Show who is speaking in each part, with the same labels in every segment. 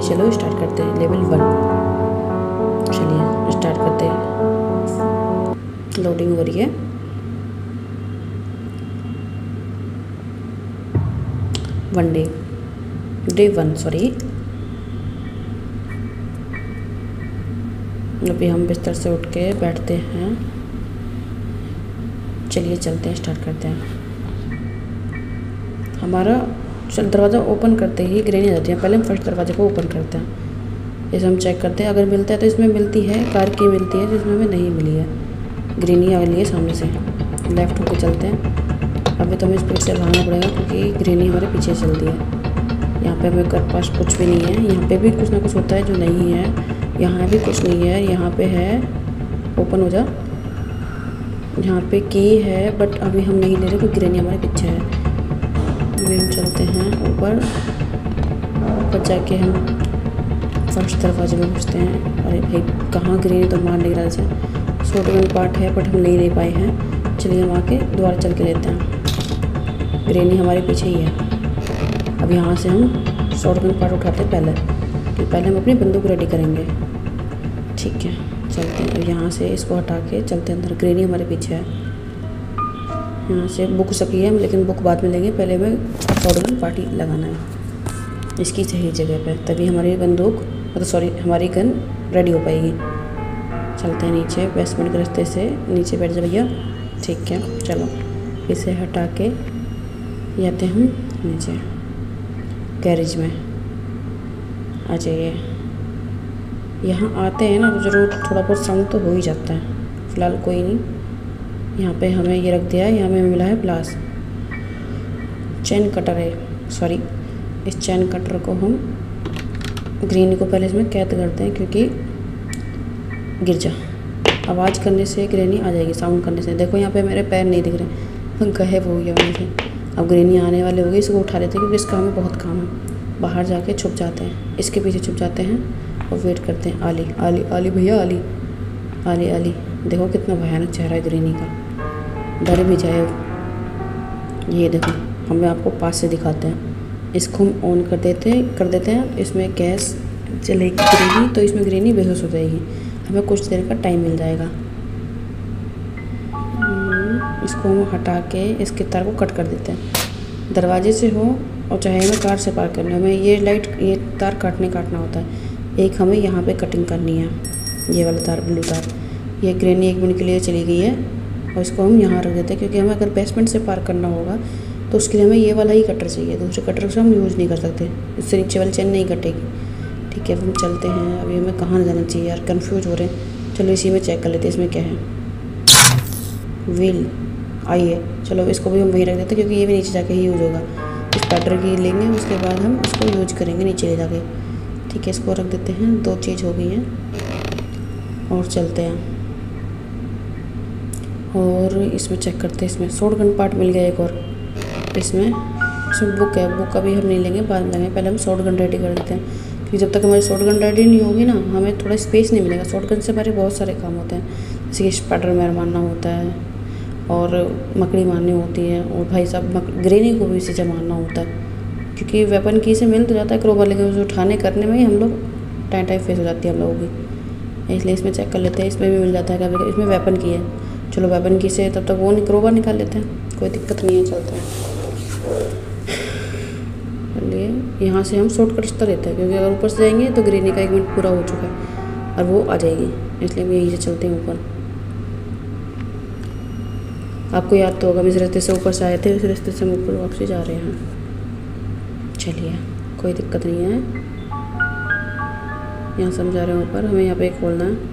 Speaker 1: चलो स्टार्ट करते हैं लेवल 1। चलिए स्टार्ट करते हैं। लोडिंग हो रही है। Day 1 sorry. अभी हम बिस्तर से उठ के बैठते हैं। चलिए चलते हैं, स्टार्ट करते हैं। हमारा दरवाज़ा ओपन करते ही ग्रेनी आ जाती है। पहले हम फर्स्ट दरवाजे को ओपन करते हैं। इसे हम चेक करते हैं, अगर मिलता है तो इसमें मिलती है कार की मिलती है, जिसमें हमें नहीं मिली है। ग्रेनी आ रही है सामने से। लेफ़्ट होकर चलते हैं। अभी तो हमें स्पीड से भागना पड़ेगा क्योंकि ग्रेनी हमारे पीछे चलती है। यहाँ पे हमें पास कुछ भी नहीं है। यहाँ पे भी कुछ ना कुछ होता है जो नहीं है। यहाँ भी कुछ नहीं है। यहाँ पे है, ओपन हो जा। यहाँ पे की है बट अभी हम नहीं ले रहे क्योंकि ग्रेनी हमारे पीछे है। अभी हम चलते हैं ऊपर जाके हम फर्स्ट दरवाजे में घुसते हैं। अरे भाई कहाँ ग्रेनी तो मार नहीं रहा से। शॉटगन पार्ट है बट हम नहीं ले पाए हैं। चलिए हम आके दोबारा चल के लेते हैं। ग्रेनी हमारे पीछे ही है। अब यहाँ से हम शॉटगन पार्ट उठाते हैं पहले हम अपनी बंदूक रेडी करेंगे। ठीक है चलते हैं। यहाँ से इसको हटा के चलते हैं अंदर। ग्रेनी हमारे पीछे है। यहाँ से बुक सकी है लेकिन बुक बाद में लेंगे, पहले हमें शॉटगन पार्टी लगाना है इसकी सही जगह पे, तभी हमारी बंदूक हमारी गन रेडी हो पाएगी। चलते हैं नीचे बेसमेंट के रास्ते से। नीचे बैठ जाए भैया। ठीक है चलो इसे हटा के जाते हम नीचे गैरेज में। आ जाइए। यहाँ आते हैं ना तो ज़रूर थोड़ा बहुत साउंड तो हो ही जाता है। फ़िलहाल कोई नहीं। यहाँ पे हमें ये रख दिया है। यहाँ हमें मिला है प्लास। चैन कटर है सॉरी। इस चैन कटर को हम ग्रीन को पहले इसमें कैद करते हैं क्योंकि गिर जा। आवाज़ करने से ग्रेनी आ जाएगी, साउंड करने से। देखो यहाँ पे मेरे पैर नहीं दिख रहे, गायब हो गया वहीं से। अब ग्रेनी आने वाले हो गए, इसको उठा लेते हैं क्योंकि इसका हमें बहुत काम है। बाहर जाके छुप जाते हैं, इसके पीछे छुप जाते हैं और वेट करते हैं। आली आली आली भैया आली आली आली। देखो कितना भयानक चेहरा है ग्रेनी का, डर भी जाए। ये देखो हमें आपको पास से दिखाते हैं। इसको हम ऑन कर देते हैं। इसमें गैस चलेगी ग्रेनी, तो इसमें ग्रेनी बेहोश हो जाएगी। हमें कुछ देर का टाइम मिल जाएगा। इसको हम हटा के इसके तार को कट कर देते हैं। दरवाजे से हो और चाहे हमें कार से पार करना है, हमें ये तार काटना होता है। एक हमें यहाँ पे कटिंग करनी है, ये वाला तार, ब्लू तार। ये ग्रेनी 1 मिनट के लिए चली गई है और इसको हम यहाँ रख देते हैं क्योंकि हमें अगर बेसमेंट से पार करना होगा तो उसके लिए हमें ये वाला ही कटर चाहिए। दूसरे कटर से हम यूज़ नहीं कर सकते, इससे नीचे वाली चेन नहीं कटेगी। ठीक है अब हम चलते हैं। अभी हमें कहाँ जाना चाहिए यार, कंफ्यूज हो रहे हैं। चलो इसी में चेक कर लेते हैं इसमें क्या है। व्हील आइए, चलो इसको भी हम वहीं रख देते हैं क्योंकि ये भी नीचे जाके ही यूज़ होगा। इस पैटर की लेंगे, उसके बाद हम इसको यूज करेंगे नीचे ले जाके। ठीक है इसको रख देते हैं। 2 चीज़ हो गई हैं और चलते हैं। और इसमें चेक करते हैं। इसमें शॉटगन पार्ट मिल गया एक और। इसमें बुक है, बुक अभी हम नहीं लेंगे, बाद में लेंगे। पहले हम शॉटगन रेडी कर देते हैं क्योंकि जब तक हमारी शॉटगन रेडी नहीं होगी ना, हमें थोड़ा स्पेस नहीं मिलेगा। शॉटगन से हमारे बहुत सारे काम होते हैं, जैसे कि स्पाइडरमैन मारना होता है और मकड़ी मारनी होती है, और भाई साहब ग्रेनी को भी इसी से मारना होता है क्योंकि वेपन की से मिल तो जाता है क्रोबार, लेकिन उसे उठाने करने में ही हम लोग टाइम फेस हो जाती है हम लोगों की। इसलिए इसमें चेक कर लेते हैं। इसमें भी मिल जाता है कभी, इसमें वेपन की है। चलो वेपन की से तब तक वो क्रोबार निकाल लेते हैं, कोई दिक्कत नहीं है। चलते हैं। चलिए यहाँ से हम शॉर्टकट रास्ता लेते हैं क्योंकि अगर ऊपर से जाएंगे तो ग्रेनी का 1 मिनट पूरा हो चुका है और वो आ जाएगी, इसलिए हम यहीं से चलते हैं ऊपर। आपको याद तो होगा हम इस रास्ते से ऊपर से आए थे, इस रास्ते से हम ऊपर वापसी जा रहे हैं। चलिए कोई दिक्कत नहीं है। यहाँ से हम जा रहे हैं ऊपर। हमें यहाँ पे खोलना है।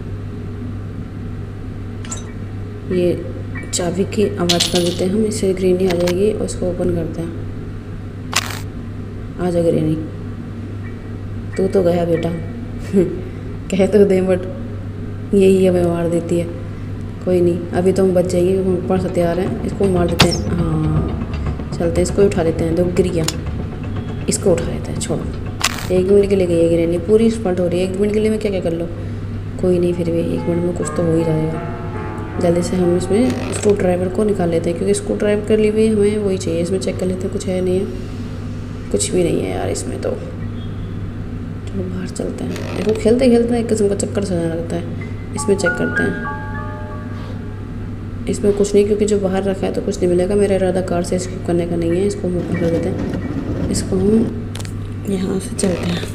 Speaker 1: ये चाबी की आवाज़ कर देते हैं हम, इससे ग्रेनी आ जाएगी और इसको ओपन करते हैं। आ जा ग्रेनी, तू तो गया बेटा। कह तो दे बट यही हमें मार देती है। कोई नहीं, अभी तो हम बच जाएंगे क्योंकि हम ऊपर से तैयार हैं। इसको मार देते हैं। हाँ चलते हैं, इसको उठा लेते हैं। देखो गिर गया, इसको उठा लेते हैं। छोड़ो 1 मिनट के लिए गई है ग्रेनी, पूरी स्पॉट हो रही है। 1 मिनट के लिए मैं क्या क्या कर लो, कोई नहीं, फिर भी 1 मिनट में कुछ तो हो ही जाएगा। जल्दी से हम इसमें स्क्रू ड्राइवर को निकाल लेते हैं क्योंकि स्क्रू ड्राइवर के लिए भी हमें वही चाहिए। इसमें चेक कर लेते हैं कुछ है नहीं है, कुछ भी नहीं है यार इसमें तो। चलो बाहर चलते हैं। देखो खेलते खेलते एक किस्म का चक्कर सा जाने लगता है। इसमें चेक करते हैं। इसमें कुछ नहीं, क्योंकि जो बाहर रखा है तो कुछ नहीं मिलेगा। मेरा इरादा कार से स्किप करने का नहीं है। इसको हम ओपन कर देते हैं। इसको हम यहाँ से चलते हैं।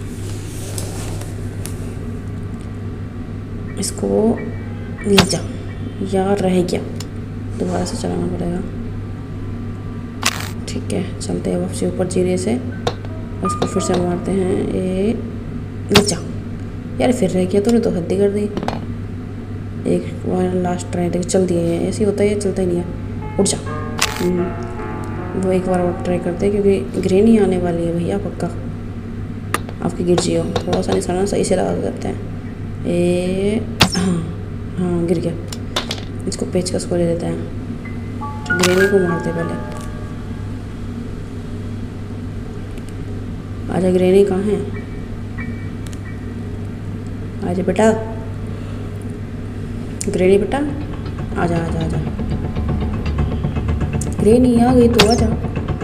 Speaker 1: इसको ले जा या रह गया, दोबारा से चलाना पड़ेगा। ठीक है, चलते हैं वापसी ऊपर जीने से। उसको फिर से मारते हैं। ये ले जा यार, फिर रह गया। तूने तो हद्दी कर दी। एक बार लास्ट ट्राई देख, चल दिया है। ऐसे ही होता है, ये चलता ही नहीं है। उठ जा। वो एक बार और ट्राई करते हैं, क्योंकि ग्रेनी आने वाली है भैया पक्का। आपकी गिर जियो, थोड़ा सा निशाना सही से लगा करते हैं। ए हाँ हाँ, गिर गया। इसको पेचकस को ले देते हैं। तो ग्रेनी को मारते पहले। आजा, ग्रेनी कहाँ है? आजा बेटा, ग्रेनी बेटा, आजा आजा आजा। ग्रेनी आ गई तो आजा।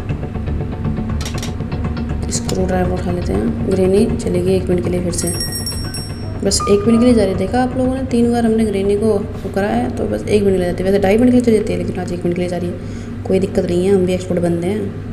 Speaker 1: स्क्रू ड्राइवर उठा लेते हैं। ग्रेनी चली गई 1 मिनट के लिए फिर से। बस 1 मिनट के लिए जा रही। देखा आप लोगों ने, 3 बार हमने ग्रेनी को कराया है तो बस 1 मिनट ले जाती है। वैसे 2.5 मिनट के लिए चली जाती है, लेकिन आज 1 मिनट के लिए जा रही है। कोई दिक्कत नहीं है, हम भी एक्सपर्ट बंदे हैं।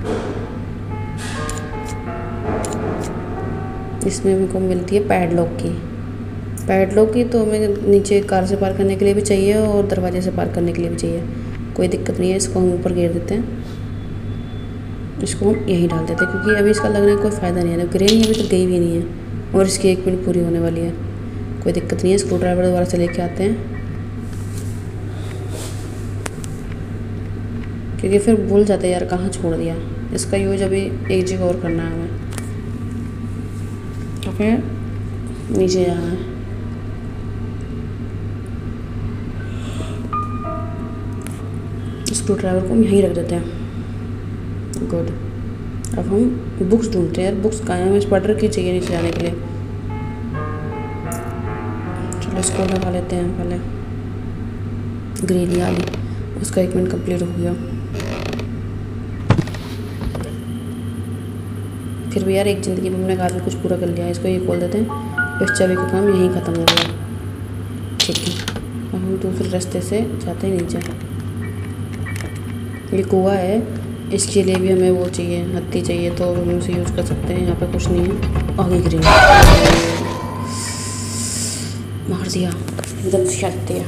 Speaker 1: इसमें मेरे को मिलती है पैडलॉक की। पैडलॉक की तो हमें नीचे कार से पार करने के लिए भी चाहिए और दरवाजे से पार करने के लिए भी चाहिए। कोई दिक्कत नहीं है। इसको हम ऊपर घेर देते हैं। इसको हम यहीं डाल देते हैं, क्योंकि अभी इसका लगने का कोई फ़ायदा नहीं है। ग्रेनी अभी तो गई भी नहीं है और इसकी 1 मिनट पूरी होने वाली है। कोई दिक्कत नहीं है। स्क्रू ड्राइवर दोबारा से लेके आते हैं, क्योंकि फिर भूल जाते हैं यार कहाँ छोड़ दिया। इसका यूज अभी एक जगह और करना है हमें, तो फिर नीचे जाना है। स्क्रू ड्राइवर को हम यहीं रख देते हैं। गुड। अब हम बुक्स ढूंढते हैं यार। बुक्स कहाँ हैं? हमें स्पाइडर की चाहिए नीचे जाने के लिए। चलो इसको लगा लेते हैं पहले। ग्रेनी आ गई, उसका 1 मिनट कंप्लीट हो गया। फिर भी यार एक ज़िंदगी में हमने काफ़ी कुछ पूरा कर लिया है। इसको ये खोल देते हैं। इस चाबी का काम यहीं ख़त्म हो गया। ठीक है, अब हम दूसरे रास्ते से जाते हैं नीचे। ये कुआं है, इसके लिए भी हमें वो चाहिए, हत्ती चाहिए, तो हम उसे यूज़ कर सकते हैं। यहाँ पे कुछ नहीं है। आगे गिरी मार दिया, एकदम से शट दिया।